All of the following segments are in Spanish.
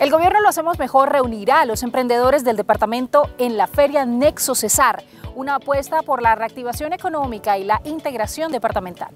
El gobierno Lo Hacemos Mejor reunirá a los emprendedores del departamento en la Feria Nexo Cesar, una apuesta por la reactivación económica y la integración departamental.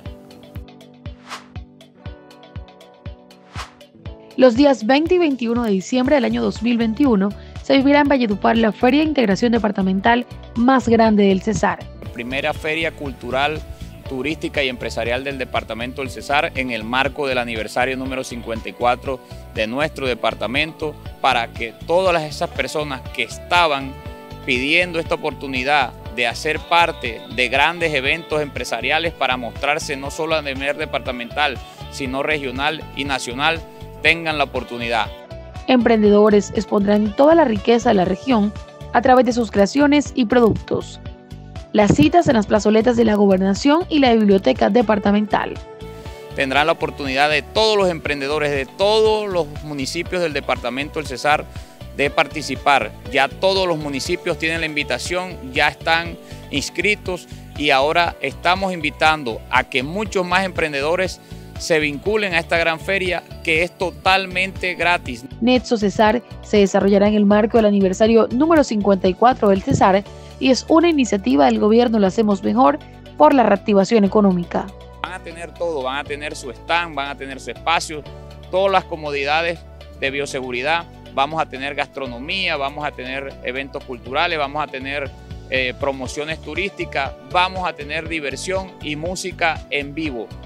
Los días 20 y 21 de diciembre del año 2021 se vivirá en Valledupar la Feria de Integración Departamental más grande del Cesar. Primera feria cultural, turística y empresarial del departamento del Cesar en el marco del aniversario número 54 de nuestro departamento, para que todas esas personas que estaban pidiendo esta oportunidad de hacer parte de grandes eventos empresariales para mostrarse no solo a nivel departamental, sino regional y nacional, tengan la oportunidad. Emprendedores expondrán toda la riqueza de la región a través de sus creaciones y productos. Las citas en las plazoletas de la Gobernación y la Biblioteca Departamental. Tendrán la oportunidad de todos los emprendedores de todos los municipios del departamento del Cesar de participar. Ya todos los municipios tienen la invitación, ya están inscritos y ahora estamos invitando a que muchos más emprendedores se vinculen a esta gran feria que es totalmente gratis. Nexo Cesar se desarrollará en el marco del aniversario número 54 del Cesar y es una iniciativa del gobierno Lo Hacemos Mejor por la reactivación económica. Van a tener todo, van a tener su stand, van a tener su espacio, todas las comodidades de bioseguridad, vamos a tener gastronomía, vamos a tener eventos culturales, vamos a tener promociones turísticas, vamos a tener diversión y música en vivo.